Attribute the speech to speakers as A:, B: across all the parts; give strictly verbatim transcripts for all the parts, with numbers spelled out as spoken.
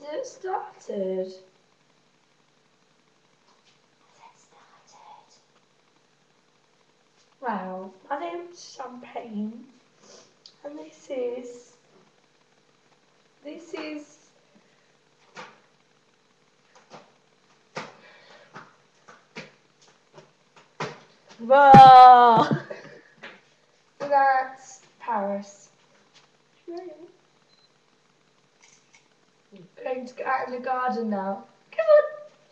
A: It started. It started. Wow, my name's Champagne, and this is this is Whoa! That's Paris. I'm going to go out in the garden now. Come on!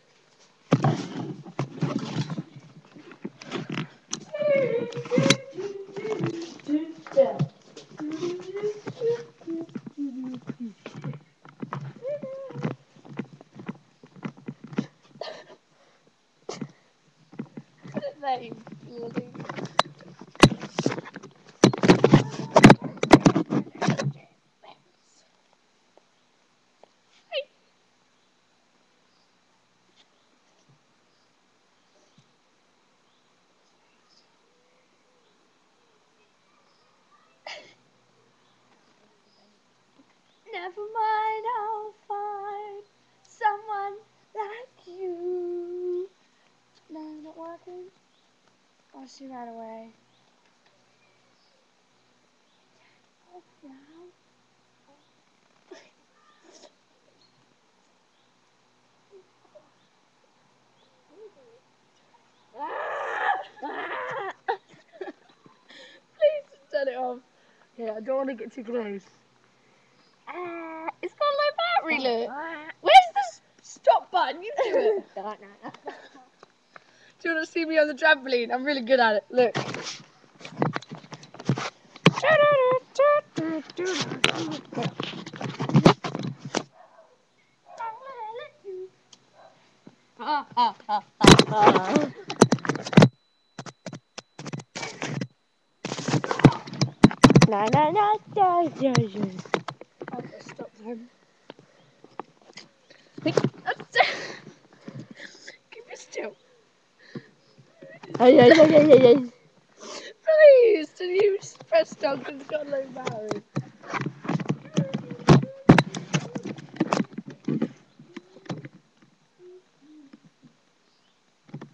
B: Put it there, you bloody... Never mind, I'll find someone like you. No, not working. Oh, she ran away. Oh, now. Please turn it off. Yeah, I don't want to get too close. Uh, it's got a low battery, look. Where's the stop button? You do it. Do you want to see me on the trampoline? I'm really good at it. Look. Ha ha ha ha. Na na na da da da.
A: I've got to stop them.
B: Keep it still.
C: Ay, ay, ay, ay, ay, ay.
B: Please, did you press stop because it's got low battery?